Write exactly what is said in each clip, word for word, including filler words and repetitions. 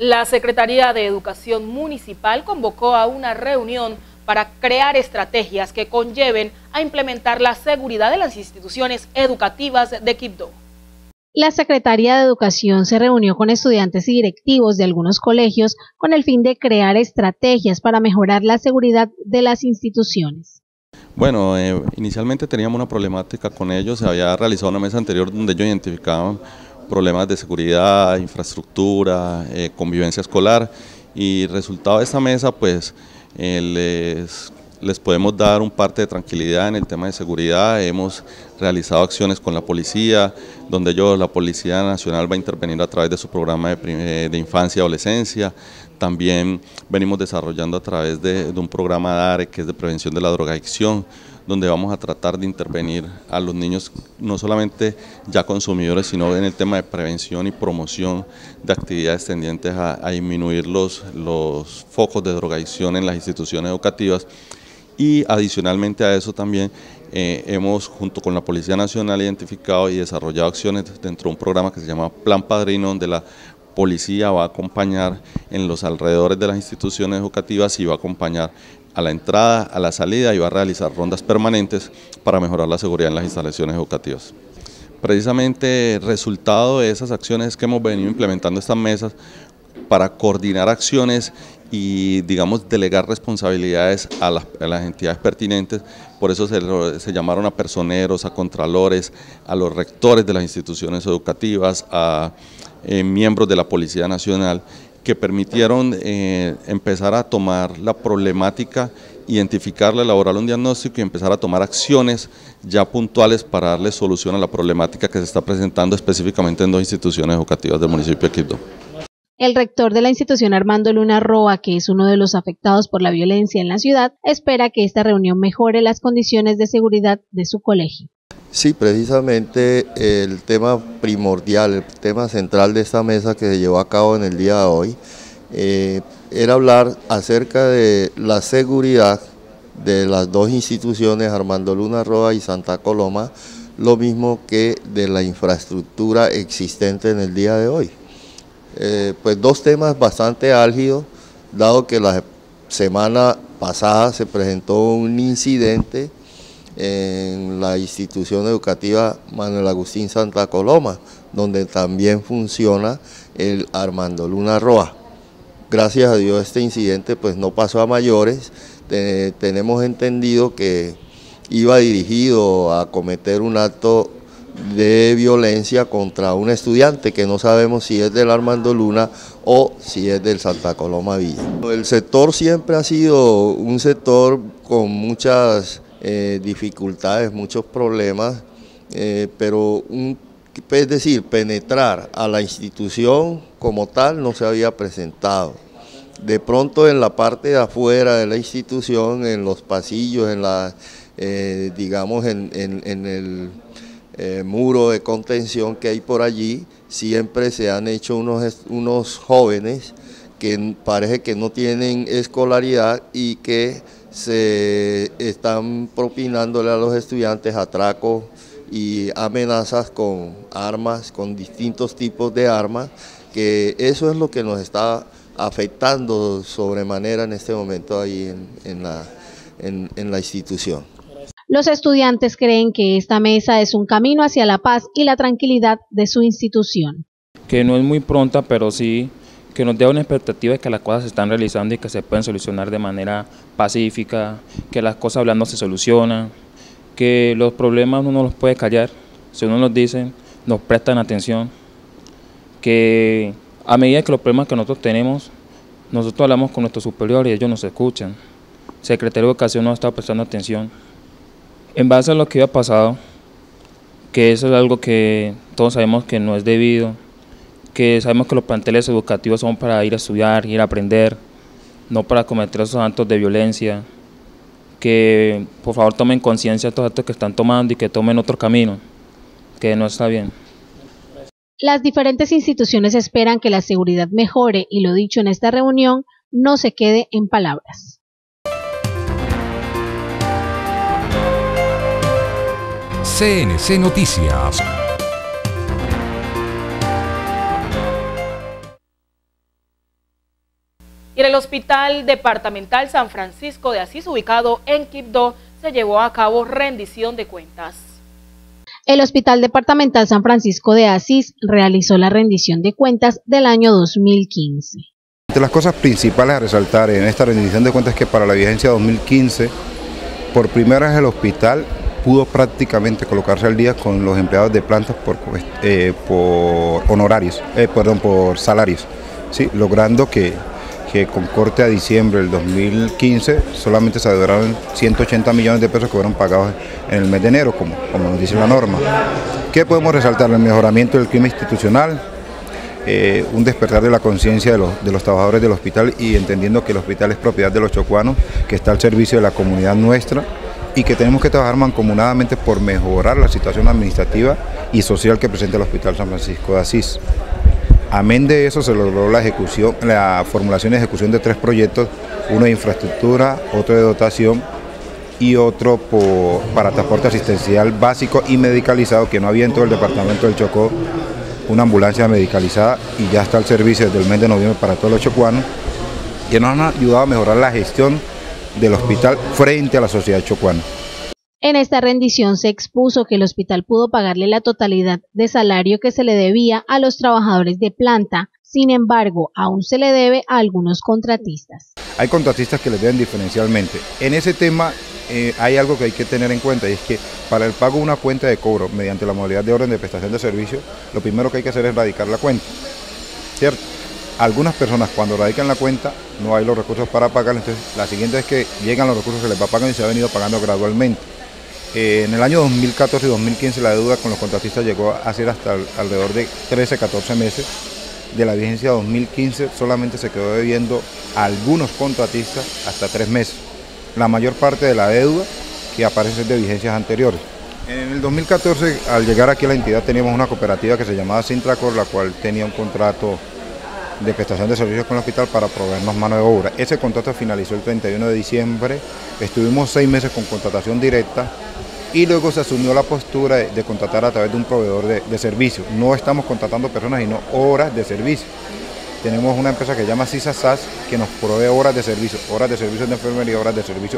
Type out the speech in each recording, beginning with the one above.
La Secretaría de Educación Municipal convocó a una reunión para crear estrategias que conlleven a implementar la seguridad de las instituciones educativas de Quibdó. La Secretaría de Educación se reunió con estudiantes y directivos de algunos colegios con el fin de crear estrategias para mejorar la seguridad de las instituciones. Bueno, eh, inicialmente teníamos una problemática con ellos, se había realizado una mesa anterior donde ellos identificaban problemas de seguridad, infraestructura, eh, convivencia escolar, y resultado de esta mesa pues eh, les, les podemos dar un parte de tranquilidad en el tema de seguridad. Hemos realizado acciones con la policía, donde ellos, la Policía Nacional va a intervenir a través de su programa de, de infancia y adolescencia. También venimos desarrollando a través de, de un programa DARE, que es de prevención de la drogadicción, donde vamos a tratar de intervenir a los niños, no solamente ya consumidores, sino en el tema de prevención y promoción de actividades tendientes a, a disminuir los, los focos de drogadicción en las instituciones educativas. Y adicionalmente a eso también eh, hemos, junto con la Policía Nacional, identificado y desarrollado acciones dentro de un programa que se llama Plan Padrino, donde la policía va a acompañar en los alrededores de las instituciones educativas y va a acompañar a la entrada, a la salida, y va a realizar rondas permanentes para mejorar la seguridad en las instalaciones educativas. Precisamente resultado de esas acciones es que hemos venido implementando estas mesas para coordinar acciones y, digamos, delegar responsabilidades a las, a las entidades pertinentes. Por eso se, se llamaron a personeros, a contralores, a los rectores de las instituciones educativas, a eh, miembros de la Policía Nacional, que permitieron eh, empezar a tomar la problemática, identificarla, elaborar un diagnóstico y empezar a tomar acciones ya puntuales para darle solución a la problemática que se está presentando específicamente en dos instituciones educativas del municipio de Quibdó. El rector de la institución, Armando Luna Roa, que es uno de los afectados por la violencia en la ciudad, espera que esta reunión mejore las condiciones de seguridad de su colegio. Sí, precisamente el tema primordial, el tema central de esta mesa que se llevó a cabo en el día de hoy, eh, era hablar acerca de la seguridad de las dos instituciones, Armando Luna Roa y Santa Coloma, lo mismo que de la infraestructura existente en el día de hoy. Eh, pues dos temas bastante álgidos, dado que la semana pasada se presentó un incidente en la institución educativa Manuel Agustín Santa Coloma, donde también funciona el Armando Luna Roa. Gracias a Dios este incidente pues no pasó a mayores. Te, tenemos entendido que iba dirigido a cometer un acto de violencia contra un estudiante que no sabemos si es del Armando Luna o si es del Santa Coloma Villa. El sector siempre ha sido un sector con muchas eh, dificultades, muchos problemas, eh, pero un, es decir, penetrar a la institución como tal no se había presentado. De pronto en la parte de afuera de la institución, en los pasillos, en la, eh, digamos en, en, en el Eh, muro de contención que hay por allí, siempre se han hecho unos, unos jóvenes que parece que no tienen escolaridad y que se están propinándole a los estudiantes atracos y amenazas con armas, con distintos tipos de armas, que eso es lo que nos está afectando sobremanera en este momento ahí en, en, la, en, en la institución. Los estudiantes creen que esta mesa es un camino hacia la paz y la tranquilidad de su institución. Que no es muy pronta, pero sí que nos da una expectativa de que las cosas se están realizando y que se pueden solucionar de manera pacífica, que las cosas hablando se solucionan, que los problemas uno no los puede callar, si uno nos dice, nos prestan atención, que a medida que los problemas que nosotros tenemos, nosotros hablamos con nuestros superiores y ellos nos escuchan. El secretario de Educación nos ha estado prestando atención. En base a lo que había pasado, que eso es algo que todos sabemos que no es debido, que sabemos que los planteles educativos son para ir a estudiar, ir a aprender, no para cometer esos actos de violencia, que por favor tomen conciencia de estos actos que están tomando y que tomen otro camino, que no está bien. Las diferentes instituciones esperan que la seguridad mejore y lo dicho en esta reunión no se quede en palabras. C N C Noticias. el Hospital Departamental San Francisco de Asís, ubicado en Quibdó, se llevó a cabo rendición de cuentas. El Hospital Departamental San Francisco de Asís realizó la rendición de cuentas del año dos mil quince. De las cosas principales a resaltar en esta rendición de cuentas es que para la vigencia dos mil quince, por primera vez el hospital pudo prácticamente colocarse al día con los empleados de plantas por, eh, por honorarios, eh, perdón, por salarios, ¿sí? Logrando que, que con corte a diciembre del dos mil quince solamente se deudieron ciento ochenta millones de pesos que fueron pagados en el mes de enero, como, como nos dice la norma. ¿Qué podemos resaltar? El mejoramiento del clima institucional, eh, un despertar de la conciencia de los, de los trabajadores del hospital y entendiendo que el hospital es propiedad de los chocuanos, que está al servicio de la comunidad nuestra, y que tenemos que trabajar mancomunadamente por mejorar la situación administrativa y social que presenta el Hospital San Francisco de Asís. Amén de eso se logró la ejecución, la formulación y ejecución de tres proyectos, uno de infraestructura, otro de dotación y otro por, para transporte asistencial básico y medicalizado, que no había en todo el departamento del Chocó una ambulancia medicalizada y ya está al servicio desde el mes de noviembre para todos los chocuanos, que nos han ayudado a mejorar la gestión del hospital frente a la sociedad chocuana. En esta rendición se expuso que el hospital pudo pagarle la totalidad de salario que se le debía a los trabajadores de planta, sin embargo, aún se le debe a algunos contratistas. Hay contratistas que les deben diferencialmente. En ese tema eh, hay algo que hay que tener en cuenta, y es que para el pago de una cuenta de cobro mediante la modalidad de orden de prestación de servicio, lo primero que hay que hacer es radicar la cuenta, ¿cierto? Algunas personas cuando radican la cuenta no hay los recursos para pagar, entonces la siguiente vez que llegan los recursos se les va pagando y se ha venido pagando gradualmente. Eh, en el año dos mil catorce y dos mil quince la deuda con los contratistas llegó a ser hasta alrededor de trece a catorce meses. De la vigencia dos mil quince solamente se quedó debiendo a algunos contratistas hasta tres meses. La mayor parte de la deuda que aparece es de vigencias anteriores. En el dos mil catorce, al llegar aquí a la entidad, teníamos una cooperativa que se llamaba Sintracor, la cual tenía un contrato de prestación de servicios con el hospital para proveernos mano de obra. Ese contrato finalizó el treinta y uno de diciembre, estuvimos seis meses con contratación directa y luego se asumió la postura de, de contratar a través de un proveedor de, de servicios. No estamos contratando personas, sino horas de servicio. Tenemos una empresa que se llama CISA S A S que nos provee horas de servicio, horas de servicios de enfermería, horas de servicio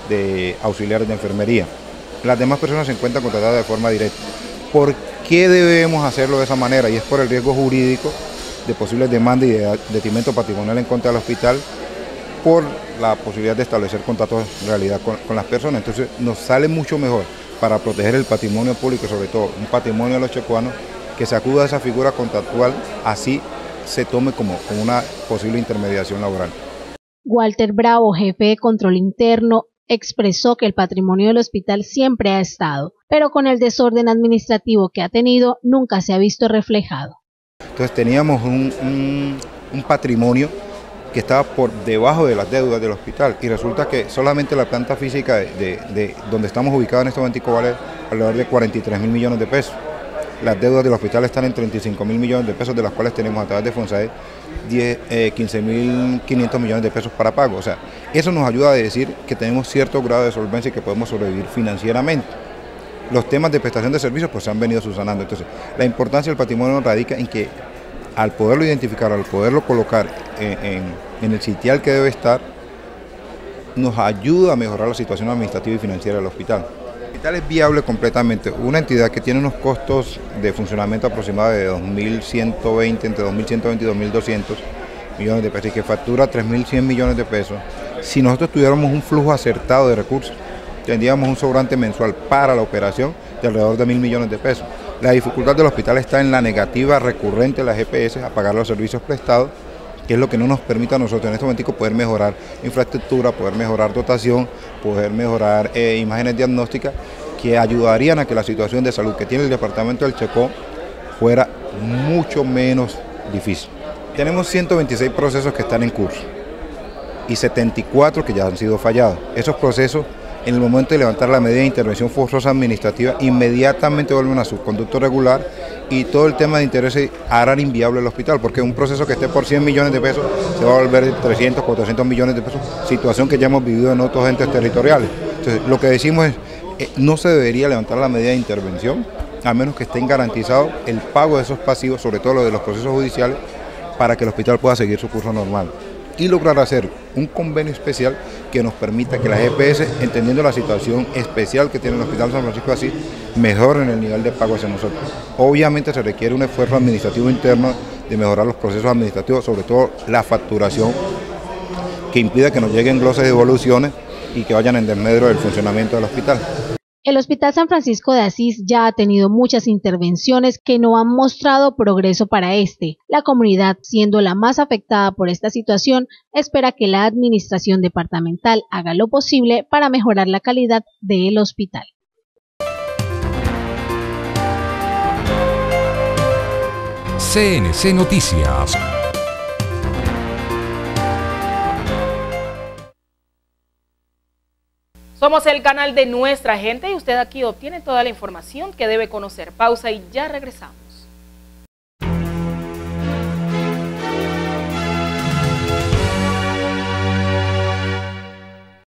de auxiliares de enfermería. Las demás personas se encuentran contratadas de forma directa. ¿Por qué debemos hacerlo de esa manera? Y es por el riesgo jurídico de posibles demandas y de detrimento patrimonial en contra del hospital por la posibilidad de establecer contratos en realidad con, con las personas. Entonces nos sale mucho mejor para proteger el patrimonio público, sobre todo un patrimonio de los chocuanos, que se acuda a esa figura contractual, así se tome como, como una posible intermediación laboral. Walter Bravo, jefe de control interno, expresó que el patrimonio del hospital siempre ha estado, pero con el desorden administrativo que ha tenido nunca se ha visto reflejado. Entonces teníamos un, un, un patrimonio que estaba por debajo de las deudas del hospital y resulta que solamente la planta física de, de, de donde estamos ubicados en este momento vale alrededor de cuarenta y tres mil millones de pesos. Las deudas del hospital están en treinta y cinco mil millones de pesos, de las cuales tenemos a través de FONSAED quince mil quinientos millones de pesos para pago. O sea, eso nos ayuda a decir que tenemos cierto grado de solvencia y que podemos sobrevivir financieramente. Los temas de prestación de servicios pues se han venido subsanando. Entonces, la importancia del patrimonio radica en que al poderlo identificar, al poderlo colocar en, en, en el sitial que debe estar, nos ayuda a mejorar la situación administrativa y financiera del hospital. El hospital es viable completamente. Una entidad que tiene unos costos de funcionamiento aproximados de dos mil ciento veinte, entre dos mil ciento veinte y dos mil doscientos millones de pesos y que factura tres mil cien millones de pesos, si nosotros tuviéramos un flujo acertado de recursos, tendríamos un sobrante mensual para la operación de alrededor de mil millones de pesos. La dificultad del hospital está en la negativa recurrente de las G P S a pagar los servicios prestados, que es lo que no nos permite a nosotros en este momento poder mejorar infraestructura, poder mejorar dotación, poder mejorar eh, imágenes diagnósticas que ayudarían a que la situación de salud que tiene el departamento del Chocó fuera mucho menos difícil. Tenemos ciento veintiséis procesos que están en curso y setenta y cuatro que ya han sido fallados. Esos procesos, en el momento de levantar la medida de intervención forzosa administrativa, inmediatamente vuelven a su conducto regular y todo el tema de intereses harán inviable el hospital, porque un proceso que esté por cien millones de pesos se va a volver de trescientos, cuatrocientos millones de pesos, situación que ya hemos vivido en otros entes territoriales. Entonces, lo que decimos es, eh, no se debería levantar la medida de intervención, a menos que estén garantizados el pago de esos pasivos, sobre todo lo de los procesos judiciales, para que el hospital pueda seguir su curso normal. y lograr hacer un convenio especial que nos permita que las E P S, entendiendo la situación especial que tiene el Hospital San Francisco de Asís, mejoren el nivel de pago hacia nosotros. Obviamente se requiere un esfuerzo administrativo interno de mejorar los procesos administrativos, sobre todo la facturación, que impida que nos lleguen glosas de devoluciones y que vayan en desmedro del funcionamiento del hospital. El Hospital San Francisco de Asís ya ha tenido muchas intervenciones que no han mostrado progreso para este. La comunidad, siendo la más afectada por esta situación, espera que la administración departamental haga lo posible para mejorar la calidad del hospital. C N C Noticias. Somos el canal de nuestra gente y usted aquí obtiene toda la información que debe conocer. Pausa y ya regresamos.